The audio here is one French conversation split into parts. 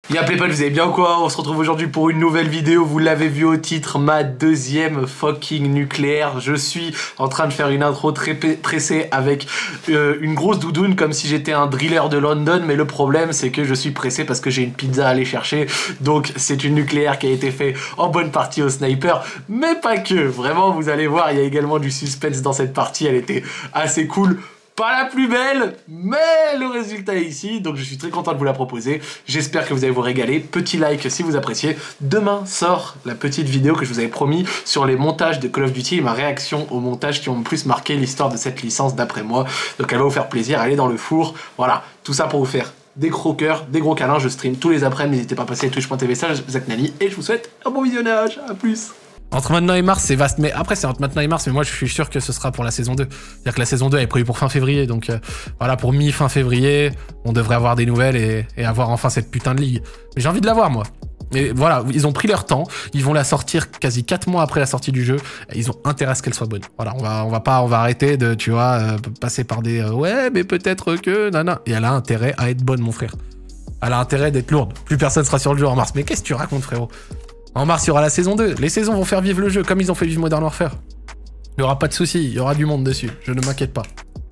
Y'a Playpal, vous allez bien ou quoi? On se retrouve aujourd'hui pour une nouvelle vidéo, vous l'avez vu au titre, ma deuxième fucking nucléaire. Je suis en train de faire une intro très pressée avec une grosse doudoune comme si j'étais un driller de London, mais le problème c'est que je suis pressé parce que j'ai une pizza à aller chercher. Donc c'est une nucléaire qui a été faite en bonne partie au sniper, mais pas que. Vraiment, vous allez voir, il y a également du suspense dans cette partie, elle était assez cool. Pas la plus belle, mais le résultat est ici, donc je suis très content de vous la proposer. J'espère que vous allez vous régaler. Petit like si vous appréciez. Demain sort la petite vidéo que je vous avais promis sur les montages de Call of Duty et ma réaction aux montages qui ont le plus marqué l'histoire de cette licence d'après moi. Donc elle va vous faire plaisir, elle est dans le four. Voilà, tout ça pour vous faire des gros cœurs, des gros câlins. Je stream tous les après-midi, n'hésitez pas à passer twitch.tv /ZachNani et je vous souhaite un bon visionnage. À plus. Entre maintenant et mars, c'est vaste, mais après c'est entre maintenant et mars, mais moi je suis sûr que ce sera pour la saison 2. C'est-à-dire que la saison 2 elle est prévue pour fin février, donc voilà, pour mi-fin février, on devrait avoir des nouvelles et avoir enfin cette putain de ligue. Mais j'ai envie de la voir, moi. Et voilà, ils ont pris leur temps, ils vont la sortir quasi 4 mois après la sortie du jeu, et ils ont intérêt à ce qu'elle soit bonne. Voilà, on va arrêter de, tu vois, passer par des ouais, mais peut-être que, nana. Et elle a intérêt à être bonne, mon frère. Elle a intérêt d'être lourde. Plus personne sera sur le jeu en mars. Mais qu'est-ce que tu racontes, frérot? En mars, il y aura la saison 2. Les saisons vont faire vivre le jeu, comme ils ont fait vivre Modern Warfare. Il n'y aura pas de soucis, il y aura du monde dessus. Je ne m'inquiète pas.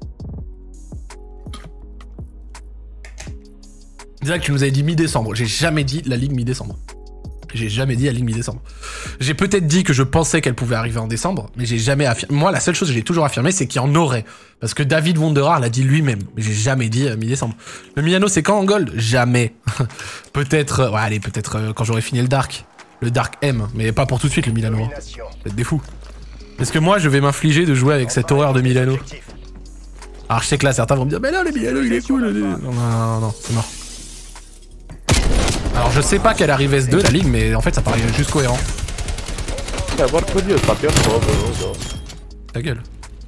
Déjà que tu nous avais dit mi-décembre. J'ai jamais dit la ligue mi-décembre. J'ai jamais dit la ligue mi-décembre. J'ai peut-être dit que je pensais qu'elle pouvait arriver en décembre, mais j'ai jamais affirmé. Moi, la seule chose que j'ai toujours affirmé, c'est qu'il y en aurait. Parce que David Wonderar l'a dit lui-même. Mais j'ai jamais dit mi-décembre. Le Milano, c'est quand en gold? Jamais. Peut-être... ouais, allez, peut-être quand j'aurai fini le Dark. Le Dark M, mais pas pour tout de suite le Milano. Hein. Vous êtes des fous. Est-ce que moi je vais m'infliger de jouer avec cette horreur de Milano? Alors je sais que là certains vont me dire mais là le Milano il est cool. Non, c'est mort. Alors je sais pas qu'elle arrive S2 la ligue, mais en fait ça paraît juste cohérent. Ta gueule.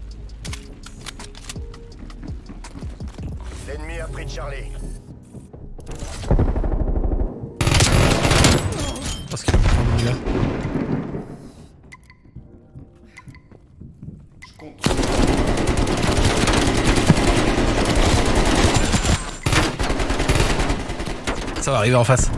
L'ennemi a pris Charlie. Parce qu'il va prendre mon gars. Ça va arriver en face.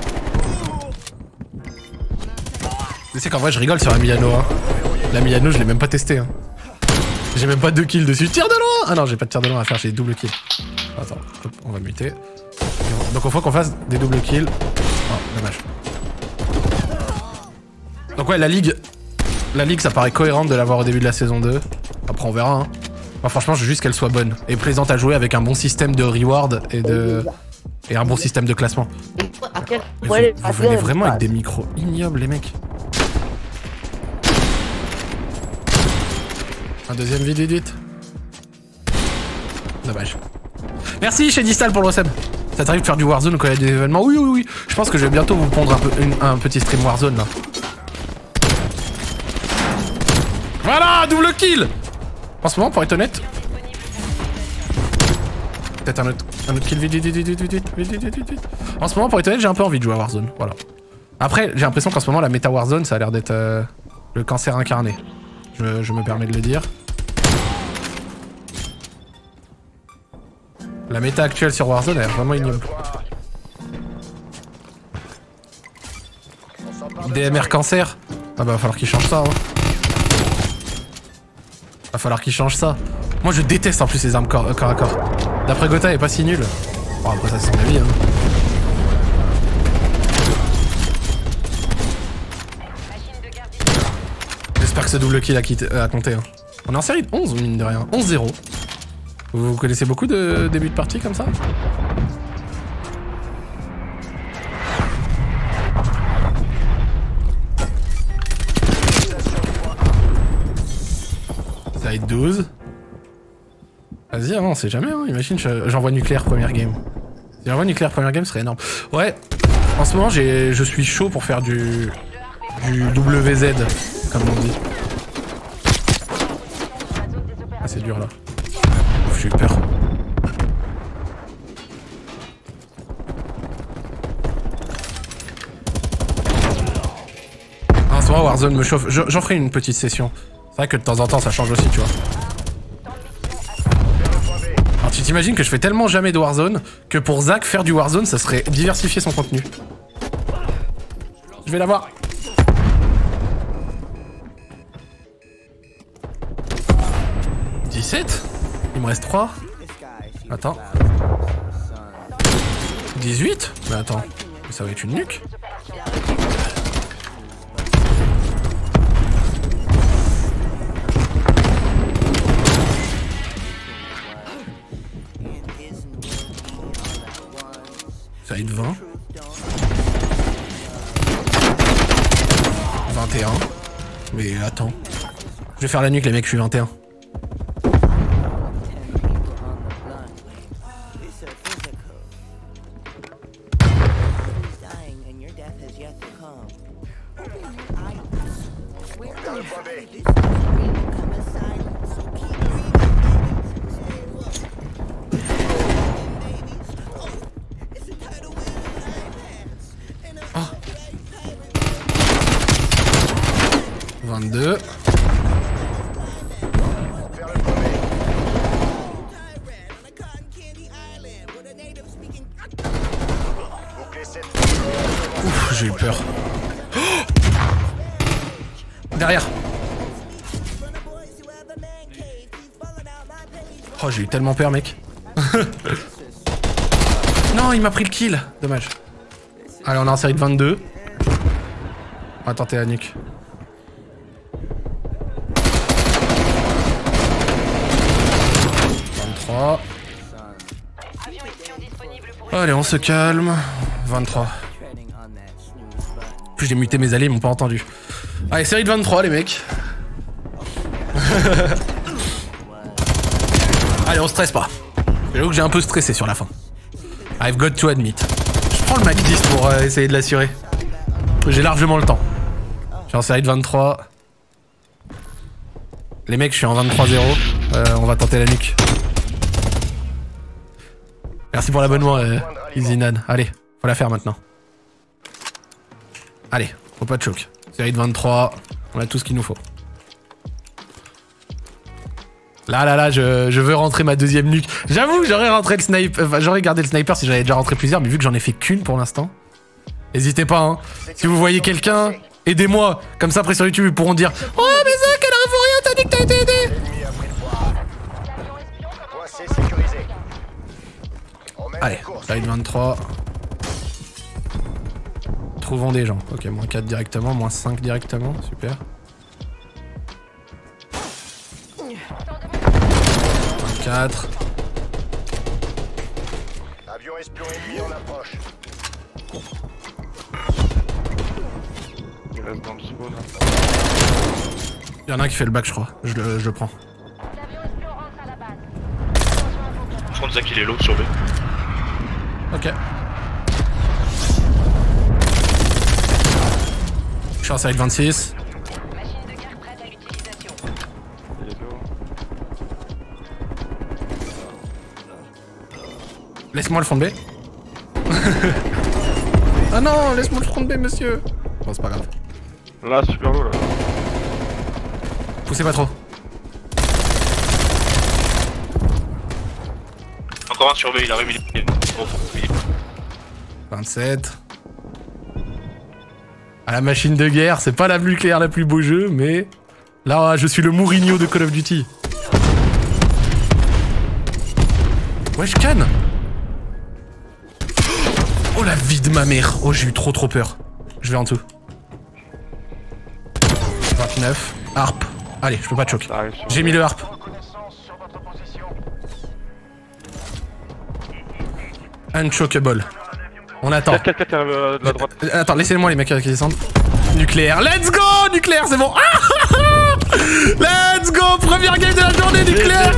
Tu sais qu'en vrai je rigole sur la Milano. Hein. La Milano je l'ai même pas testé. Hein. J'ai même pas 2 kills dessus. Tire de loin. Ah non, j'ai pas de tir de loin à faire, j'ai double kill. Attends, hop, on va muter. Donc il faut qu'on fasse des double kills. Oh, dommage. Donc ouais, la ligue ça paraît cohérente de l'avoir au début de la saison 2. Après on verra. Hein. Moi franchement je veux juste qu'elle soit bonne et plaisante à jouer avec un bon système de reward et un bon système de classement. Vous venez vraiment avec des micros ignobles les mecs. Un deuxième vite. Dommage. Merci chez Distal pour le sub. Ça t'arrive de faire du Warzone quand il y a des événements? Oui. Je pense que je vais bientôt vous pondre un petit stream Warzone là. Voilà, double kill. En ce moment, pour être honnête... Peut-être un autre kill, vite. En ce moment, pour être honnête, j'ai un peu envie de jouer à Warzone, voilà. Après, j'ai l'impression qu'en ce moment, la méta Warzone, ça a l'air d'être le cancer incarné. Je me permets de le dire. La méta actuelle sur Warzone, elle est vraiment ignoble. DMR cancer. Ah bah, va falloir qu'il change ça, hein. Va falloir qu'il change ça. Moi je déteste en plus les armes corps à corps. D'après Gotha elle est pas si nulle. Bon après ça c'est son avis hein. J'espère que ce double kill a compté hein. On est en série de 11 mine de rien. 11-0. Vous connaissez beaucoup de débuts de partie comme ça? Ça va être 12. Vas-y, on sait jamais, hein. Imagine, j'envoie nucléaire première game. Si j'envoie nucléaire première game, ce serait énorme. Ouais, en ce moment, je suis chaud pour faire du WZ, comme on dit. Ah, c'est dur là. Ouf, j'ai eu peur. En ce moment, Warzone me chauffe. J'en ferai une petite session. C'est vrai que de temps en temps, ça change aussi, tu vois. t'imagines que je fais tellement jamais de Warzone que pour Zach, faire du Warzone, ça serait diversifier son contenu. Je vais l'avoir. « 17 » Il me reste 3. Attends. 18 ? Mais attends, ça va être une nuque. Ça va être 20. 21. Mais attends. Je vais faire la nuque les mecs, je suis 21. Oh. 22. Ouf, j'ai eu peur. Oh, derrière. Oh, j'ai eu tellement peur, mec. Non, il m'a pris le kill. Dommage. Allez, on est en série de 22. On va tenter la nuque. Allez, on se calme. 23. Plus j'ai muté mes alliés, ils m'ont pas entendu. Allez, série de 23, les mecs. Allez, on stresse pas. J'avoue que j'ai un peu stressé sur la fin. I've got to admit. Je prends le Mac 10 pour essayer de l'assurer. J'ai largement le temps. Je suis en série de 23. Les mecs, je suis en 23-0. On va tenter la nuque. Merci pour l'abonnement, Easynan. Allez, faut la faire maintenant. Allez, faut pas de choc. Série de 23, on a tout ce qu'il nous faut. Là, je veux rentrer ma deuxième nuque. J'avoue, j'aurais rentré le sniper. Enfin, j'aurais gardé le sniper si j'avais déjà rentré plusieurs, mais vu que j'en ai fait qu'une pour l'instant. N'hésitez pas, hein. Si vous voyez quelqu'un, aidez-moi. Comme ça, après sur YouTube, ils pourront dire oh, mais Zach, elle a rien, t'as dit que t'as été aidé. Allez, série de 23. Trouvons des gens. Ok, moins 4 directement, moins 5 directement, super. 24. Avion espion ennemi en approche. Il reste dans le spawn. Il y en a un qui fait le bac, je crois. Je le prends. Je pense qu'il est low sur B. Ok. Je suis en série de 26. Laisse-moi le fond de B. Ah non, laisse-moi le front de B, monsieur. Bon, c'est pas grave. Là, super low, là. Poussez pas trop. Encore un sur B, il a remis les... Bon, 27. À la machine de guerre, c'est pas la plus claire, la plus beau jeu, mais... Là, je suis le Mourinho de Call of Duty. Wesh, canne. Oh la vie de ma mère. Oh, j'ai eu trop peur. Je vais en dessous. 29. Harp. Allez, je peux pas de choc. J'ai mis le harp. Unchockable. On attend. 4 de la droite. Attends, laissez-moi les mecs qui descendent. Nucléaire. Let's go. Nucléaire, c'est bon. Let's go. Première game de la journée, nucléaire.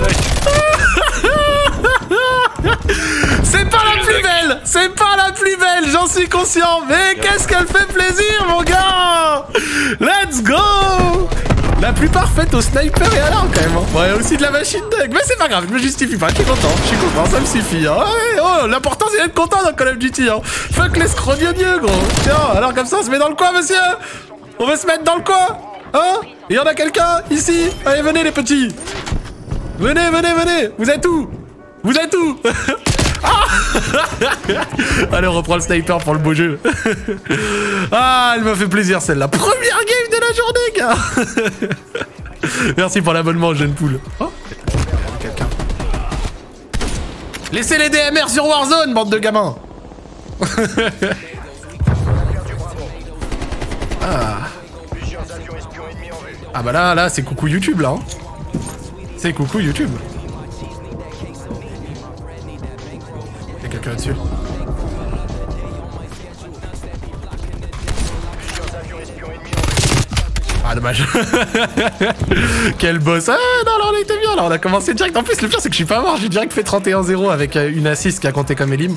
C'est pas la plus belle. C'est pas la plus belle, j'en suis conscient. Mais qu'est-ce qu'elle fait plaisir, mon gars. Let's go. La plus parfaite au sniper et à l'arme quand même. Hein. Ouais, aussi de la machine dug. Mais c'est pas grave, je me justifie pas, je suis content, ça me suffit. Hein. Ouais, oh, l'important c'est d'être content dans Call of Duty. Hein. Fuck l'escrogneux, gros. Tiens, alors comme ça on se met dans le coin, monsieur. On va se mettre dans le coin. Hein. Il y en a quelqu'un ici. Allez, venez les petits. Venez. Vous êtes où? Vous êtes où? Ah allez, on reprend le sniper pour le beau jeu. Ah, elle m'a fait plaisir celle-là. Première game de la journée, gars. Merci pour l'abonnement, jeune poule. Oh, quelqu'un. Laissez les DMR sur Warzone, bande de gamins. Ah. Ah bah là, c'est coucou YouTube, là. Hein. C'est coucou YouTube. Y'a quelqu'un là-dessus. Ah, dommage. Quel boss. Ah, non, là, on était bien, là. On a commencé direct. En plus, le pire, c'est que je suis pas mort. J'ai direct fait 31-0 avec une assist qui a compté comme Elim.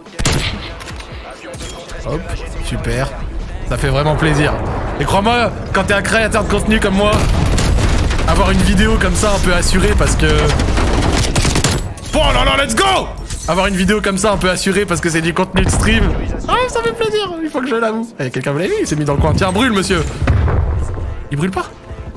Hop, super. Ça fait vraiment plaisir. Et crois-moi, quand t'es un créateur de contenu comme moi, avoir une vidéo comme ça un peu assurée parce que... Oh là là, let's go! Avoir une vidéo comme ça un peu assurée parce que c'est du contenu de stream. Ah, ça fait plaisir, il faut que je l'avoue. Eh, quelqu'un vous l'a vu, il s'est mis dans le coin. Tiens, brûle, monsieur. Il brûle pas?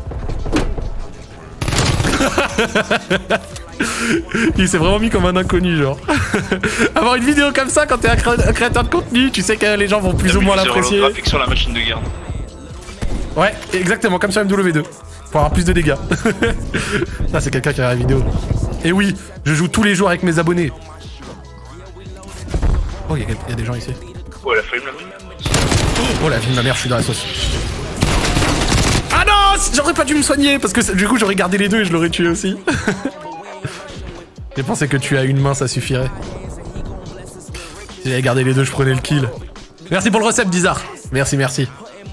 Il s'est vraiment mis comme un inconnu, genre. Avoir une vidéo comme ça quand t'es un créateur de contenu, tu sais que les gens vont plus ou moins l'apprécier. Graphique sur la machine de garde. Ouais, exactement, comme sur MW2. Pour avoir plus de dégâts. Ça, c'est quelqu'un qui a la vidéo. Et oui, je joue tous les jours avec mes abonnés. Oh, il y a des gens ici. Oh, elle a failli me la... Oh, la vie de ma mère, je suis dans la sauce. Ah non, j'aurais pas dû me soigner, parce que du coup, j'aurais gardé les deux et je l'aurais tué aussi. J'ai pensé que tu as une main, ça suffirait. Si j'avais gardé les deux, je prenais le kill. Merci pour le recep, Dizar. Merci, merci.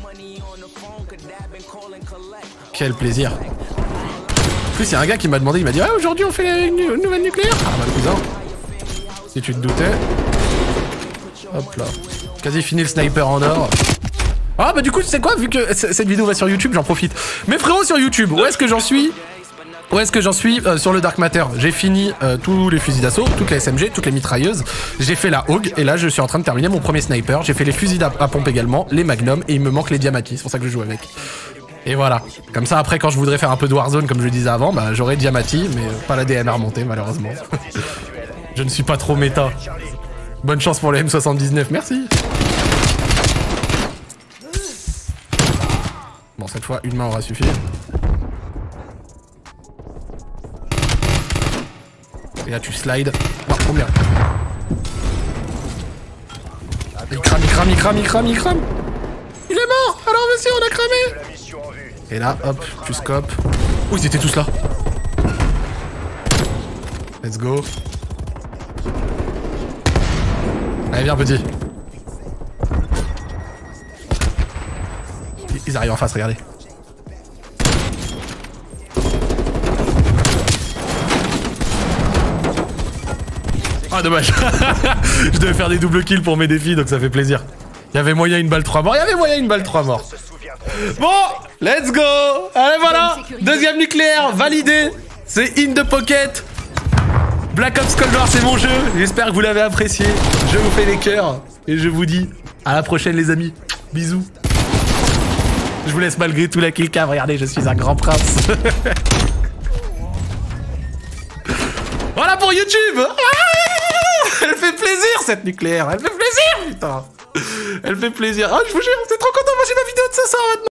Quel plaisir. En plus, il y a un gars qui m'a demandé, il m'a dit ah, aujourd'hui on fait une nouvelle nucléaire. Ah bah cousin. Si tu te doutais. Hop là. Quasi fini le sniper en or. Ah bah du coup, tu sais quoi, vu que cette vidéo va sur YouTube, j'en profite. Mes frérots sur YouTube, où est-ce que j'en suis? Où est-ce que j'en suis sur le Dark Matter? J'ai fini tous les fusils d'assaut, toutes les SMG, toutes les mitrailleuses. J'ai fait la Hog et là je suis en train de terminer mon premier sniper. J'ai fait les fusils à pompe également, les Magnum et il me manque les Diamati, c'est pour ça que je joue avec. Et voilà. Comme ça après quand je voudrais faire un peu de Warzone comme je le disais avant, bah j'aurai Diamati mais pas la DMR montée malheureusement. Je ne suis pas trop méta. Bonne chance pour le M79, merci. Bon cette fois une main aura suffi. Et là tu slides. Oh, combien? Il crame, il crame, il crame, il crame, il crame. Il est mort. Alors monsieur, on a cramé. Et là, hop, tu scopes. Oh, ils étaient tous là. Let's go. Allez, viens petit. Ils arrivent en face, regardez. Ah dommage. Je devais faire des double kills pour mes défis donc ça fait plaisir. Il y avait moyen une balle 3 morts. Il y avait moyen une balle 3 morts. Bon, let's go. Allez voilà. Deuxième nucléaire validé. C'est in the pocket. Black Ops Cold War c'est mon jeu. J'espère que vous l'avez apprécié. Je vous fais les cœurs. Et je vous dis à la prochaine les amis. Bisous. Je vous laisse malgré tout la killcam. Regardez, je suis un grand prince. Voilà pour YouTube. Elle fait plaisir cette nucléaire, elle fait plaisir putain. Elle fait plaisir. Ah je vous jure, c'est trop content, moi j'ai ma vidéo de ce soir maintenant.